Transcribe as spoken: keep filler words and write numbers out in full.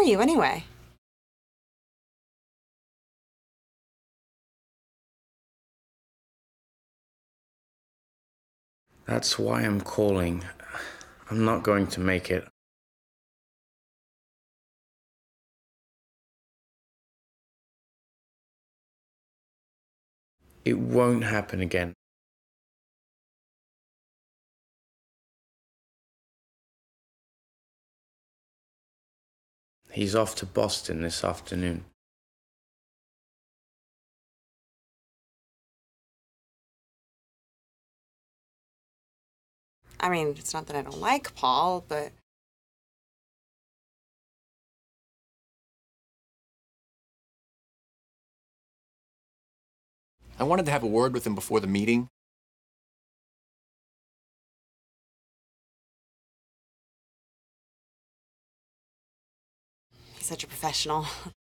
you anyway? That's why I'm calling. I'm not going to make it. It won't happen again. He's off to Boston this afternoon. I mean, it's not that I don't like Paul, but I wanted to have a word with him before the meeting. he's such a professional.